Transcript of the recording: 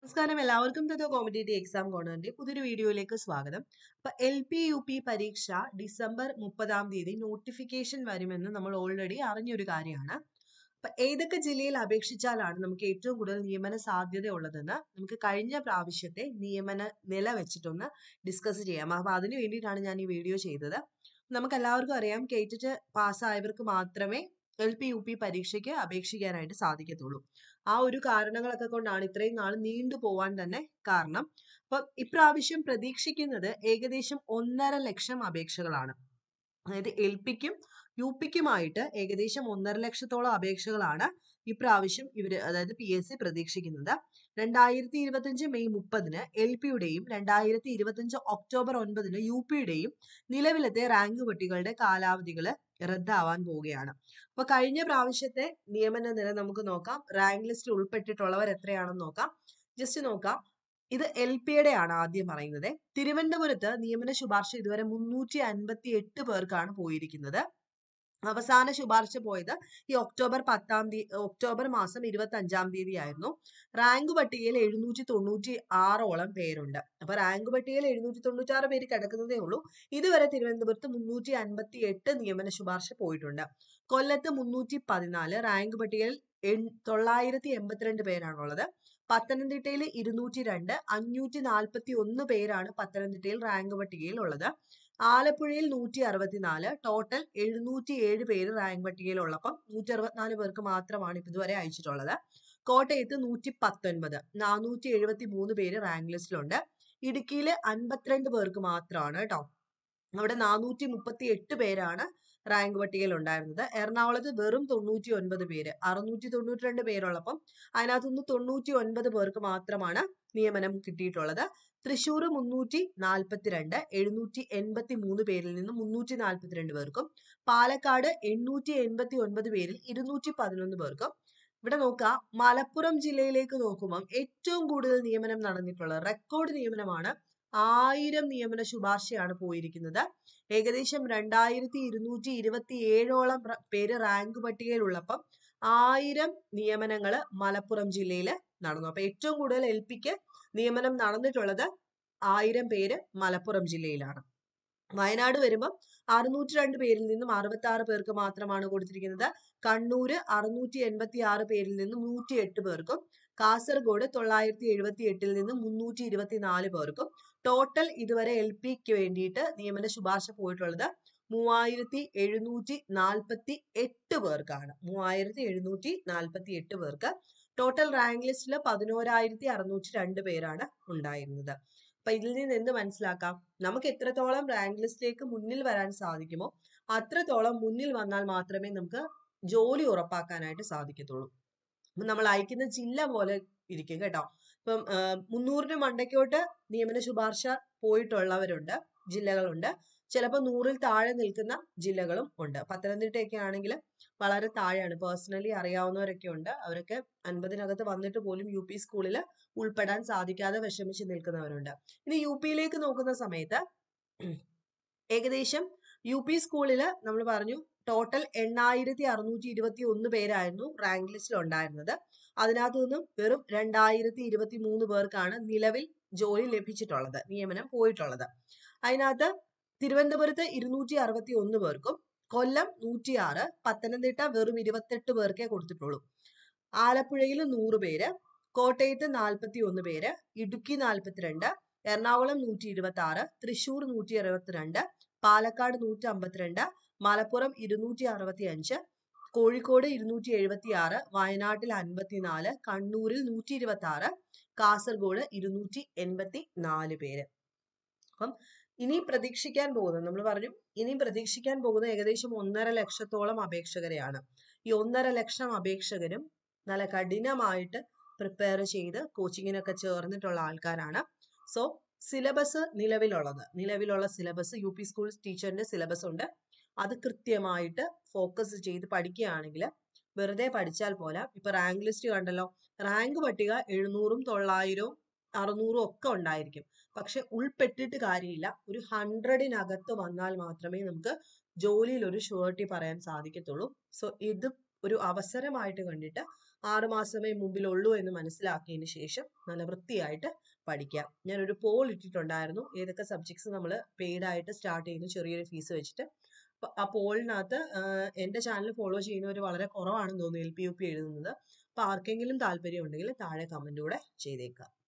നമസ്കാരം എല്ലാവർക്കും തത്വ competitive exam കോർണറിന്റെ പുതിയൊരു വീഡിയോയിലേക്ക് സ്വാഗതം. അപ്പൊ LP-UP പരീക്ഷ ഡിസംബർ 30 നോട്ടിഫിക്കേഷൻ വരുമെന്ന് നമ്മൾ ഓൾറെഡി അറിഞ്ഞൊരു കാര്യമാണ്. അപ്പൊ ഏതൊക്കെ ജില്ലയിൽ അപേക്ഷിച്ചാലാണ് നമുക്ക് ഏറ്റവും കൂടുതൽ നിയമന സാധ്യത ഉള്ളതെന്ന് നമുക്ക് കഴിഞ്ഞ പ്രാവശ്യത്തെ നിയമന നില വെച്ചിട്ടൊന്ന് ഡിസ്കസ് ചെയ്യാം. അപ്പൊ അതിനു വേണ്ടിയിട്ടാണ് ഞാൻ ഈ വീഡിയോ ചെയ്തത്. നമുക്ക് എല്ലാവർക്കും അറിയാം, കേറ്റിട്ട് പാസ്സായവർക്ക് മാത്രമേ LP-UP പരീക്ഷയ്ക്ക് അപേക്ഷിക്കാനായിട്ട് സാധിക്കത്തുള്ളൂ. ആ ഒരു കാരണങ്ങളൊക്കെ കൊണ്ടാണ് ഇത്രയും നാൾ നീണ്ടു പോവാൻ തന്നെ കാരണം. അപ്പൊ ഇപ്രാവശ്യം പ്രതീക്ഷിക്കുന്നത് ഏകദേശം 1.5 ലക്ഷം അപേക്ഷകളാണ്. അതായത് LPക്കും UPക്കുമായിട്ട് ഏകദേശം 1.5 ലക്ഷത്തോളം അപേക്ഷകളാണ് ഇപ്രാവശ്യം അതായത് PSC പ്രതീക്ഷിക്കുന്നത്. 2025 മെയ് 30 LPയുടെയും 2025 ഒക്ടോബർ 9 UPയുടെയും നിലവിലത്തെ റാങ്ക് പട്ടികകളുടെ കാലാവധികൾ റദ്ദാവാൻ പോവുകയാണ്. അപ്പൊ കഴിഞ്ഞ പ്രാവശ്യത്തെ നിയമന നില നമുക്ക് നോക്കാം. റാങ്ക് ലിസ്റ്റിൽ ഉൾപ്പെട്ടിട്ടുള്ളവർ എത്രയാണെന്ന് നോക്കാം. ജസ്റ്റ് നോക്കാം. ഇത് LPയുടെ ആണ് ആദ്യം പറയുന്നത്. തിരുവനന്തപുരത്ത് നിയമന ശുപാർശ ഇതുവരെ 358 പേർക്കാണ് പോയിരിക്കുന്നത്. അവസാന ശുപാർശ പോയത് ഈ ഒക്ടോബർ മാസം 25 ആയിരുന്നു. റാങ്ക് പട്ടികയിൽ 796ഓളം പേരുണ്ട്. അപ്പൊ റാങ്ക് പട്ടികയിൽ 796 പേര് കിടക്കുന്നതേ ഉള്ളൂ. ഇതുവരെ തിരുവനന്തപുരത്ത് 358 നിയമന ശുപാർശ പോയിട്ടുണ്ട്. കൊല്ലത്ത് 314, റാങ്ക് പട്ടികയിൽ 982 പേരാണുള്ളത്. പത്തനംതിട്ടയിൽ 202, 541 പേരാണ് പത്തനംതിട്ടയിൽ റാങ്ക് പട്ടികയിൽ ഉള്ളത്. ആലപ്പുഴയിൽ 164, ടോട്ടൽ 707 പേര് റാങ്ക് പട്ടികയിൽ ഉള്ളപ്പം 164 പേർക്ക് മാത്രമാണ് ഇപ്പൊ ഇതുവരെ അയച്ചിട്ടുള്ളത്. കോട്ടയത്ത് 119, 473 പേര് റാങ്ക് ലിസ്റ്റിലുണ്ട്. ഇടുക്കിയിൽ 52 പേർക്ക് മാത്രമാണ് കേട്ടോ. അവിടെ 438 പേരാണ് റാങ്ക് പട്ടികയിൽ ഉണ്ടായിരുന്നത്. എറണാകുളത്ത് വെറും 99 പേര്, 692 പേരുള്ളപ്പം അതിനകത്തുനിന്ന് 99 പേർക്ക് മാത്രമാണ് നിയമനം കിട്ടിയിട്ടുള്ളത്. തൃശ്ശൂർ 342, 783 പേരിൽ നിന്ന് 342 പേർക്കും. പാലക്കാട് 889 പേരിൽ 211 പേർക്കും. ഇവിടെ നോക്കുക, മലപ്പുറം ജില്ലയിലേക്ക് നോക്കുമ്പോൾ ഏറ്റവും കൂടുതൽ നിയമനം നടന്നിട്ടുള്ളത് റെക്കോർഡ് നിയമനമാണ്. 1000 നിയമന ശുപാർശയാണ് പോയിരിക്കുന്നത്. ഏകദേശം 2227ഓളം പേര് റാങ്ക് പട്ടികയിലുള്ളപ്പം 1000 നിയമനങ്ങള് മലപ്പുറം ജില്ലയിൽ നടന്നു. അപ്പൊ ഏറ്റവും കൂടുതൽ LPക്ക് നിയമനം നടന്നിട്ടുള്ളത് 1000 പേര് മലപ്പുറം ജില്ലയിലാണ്. വയനാട് വരുമ്പം 602 പേരിൽ നിന്നും 66 പേർക്ക് മാത്രമാണ് കൊടുത്തിരിക്കുന്നത്. കണ്ണൂര് 686 പേരിൽ നിന്നും 108 പേർക്കും. കാസർഗോഡ് 978 നിന്നും 324 പേർക്കും. ടോട്ടൽ ഇതുവരെ LPക്ക് വേണ്ടിയിട്ട് നിയമന ശുപാർശ പോയിട്ടുള്ളത് 3748 പേർക്കാണ്. 3748 പേർക്ക്. ടോട്ടൽ റാങ്ക് ലിസ്റ്റിൽ 11,602 പേരാണ് ഉണ്ടായിരുന്നത്. അപ്പൊ ഇതിൽ നിന്ന് എന്ത് മനസ്സിലാക്കാം? നമുക്ക് എത്രത്തോളം റാങ്ക് ലിസ്റ്റിലേക്ക് മുന്നിൽ വരാൻ സാധിക്കുമോ അത്രത്തോളം മുന്നിൽ വന്നാൽ മാത്രമേ നമുക്ക് ജോലി ഉറപ്പാക്കാനായിട്ട് സാധിക്കത്തുള്ളൂ. നമ്മൾ അയക്കുന്ന ജില്ല പോലെ ഇരിക്കും കേട്ടോ. ഇപ്പം 300 മണ്ടയ്ക്കോട്ട് നിയമന ശുപാർശ പോയിട്ടുള്ളവരുണ്ട്, ജില്ലകളുണ്ട്. ചിലപ്പോൾ 100-ൽ താഴെ നിൽക്കുന്ന ജില്ലകളും ഉണ്ട്. പത്തനംതിട്ടയൊക്കെ ആണെങ്കിൽ വളരെ താഴെയാണ്. പേഴ്സണലി അറിയാവുന്നവരൊക്കെ ഉണ്ട്. അവരൊക്കെ 50-നകത്ത് വന്നിട്ട് പോലും UP സ്കൂളിൽ ഉൾപ്പെടാൻ സാധിക്കാതെ വിഷമിച്ച് നിൽക്കുന്നവരുണ്ട്. ഇനി UPയിലേക്ക് നോക്കുന്ന സമയത്ത് ഏകദേശം UP സ്കൂളിൽ നമ്മൾ പറഞ്ഞു ടോട്ടൽ 8621 പേരായിരുന്നു റാങ്ക് ലിസ്റ്റിൽ ഉണ്ടായിരുന്നത്. അതിനകത്തു നിന്നും വെറും 2023 പേർക്കാണ് നിലവിൽ ജോലി ലഭിച്ചിട്ടുള്ളത്, നിയമനം പോയിട്ടുള്ളത്. അതിനകത്ത് തിരുവനന്തപുരത്ത് 261 പേർക്കും, കൊല്ലം 106, പത്തനംതിട്ട വെറും 28 പേർക്കേ കൊടുത്തിട്ടുള്ളൂ. ആലപ്പുഴയിൽ 100 പേര്, കോട്ടയത്ത് 41 പേര്, ഇടുക്കി 42, എറണാകുളം 126, തൃശ്ശൂർ 162, പാലക്കാട് 152, മലപ്പുറം 265, കോഴിക്കോട് 276, വയനാട്ടിൽ 54, കണ്ണൂരിൽ 126, കാസർഗോഡ് 284 പേര്. അപ്പം ഇനി പ്രതീക്ഷിക്കാൻ പോകുന്നത് നമ്മൾ പറഞ്ഞു, ഇനി പ്രതീക്ഷിക്കാൻ പോകുന്ന ഏകദേശം 1.5 ലക്ഷത്തോളം അപേക്ഷകരെയാണ്. ഈ 1.5 ലക്ഷം അപേക്ഷകരും നല്ല കഠിനമായിട്ട് പ്രിപ്പയർ ചെയ്ത് കോച്ചിങ്ങിനൊക്കെ ചേർന്നിട്ടുള്ള ആൾക്കാരാണ്. സോ സിലബസ് നിലവിലുള്ള സിലബസ് UP സ്കൂൾ ടീച്ചറിന്റെ സിലബസ് ഉണ്ട്. അത് കൃത്യമായിട്ട് ഫോക്കസ് ചെയ്ത് പഠിക്കുകയാണെങ്കിൽ വെറുതെ പഠിച്ചാൽ പോരാ. ഇപ്പൊ റാങ്ക് ലിസ്റ്റ് കണ്ടല്ലോ, റാങ്ക് പട്ടിക 700-ഉം 900-ഉം 600-ഉം ഒക്കെ ഉണ്ടായിരിക്കും. പക്ഷെ ഉൾപ്പെട്ടിട്ട് കാര്യമില്ല. ഒരു 100-നകത്ത് വന്നാൽ മാത്രമേ നമുക്ക് ജോലിയിൽ ഒരു ഷുവർട്ടി പറയാൻ സാധിക്കത്തുള്ളൂ. സോ ഇത് ഒരു അവസരമായിട്ട് കണ്ടിട്ട് 6 മാസമേ മുമ്പിലുള്ളൂ എന്ന് മനസ്സിലാക്കിയതിന് ശേഷം നല്ല വൃത്തിയായിട്ട് പഠിക്കാം. ഞാനൊരു പോൾ ഇട്ടിട്ടുണ്ടായിരുന്നു, ഏതൊക്കെ സബ്ജക്ട്സ് നമ്മൾ പെയ്ഡ് ആയിട്ട് സ്റ്റാർട്ട് ചെയ്യുന്നു ചെറിയൊരു ഫീസ് വെച്ചിട്ട്. ആ പോളിനകത്ത് എൻ്റെ ചാനൽ ഫോളോ ചെയ്യുന്നവർ വളരെ കുറവാണെന്ന് തോന്നുന്നു LP UP എഴുതുന്നത്. അപ്പൊ ആർക്കെങ്കിലും താല്പര്യം ഉണ്ടെങ്കിൽ താഴെ കമന്റ് കൂടെ ചെയ്തേക്കാം.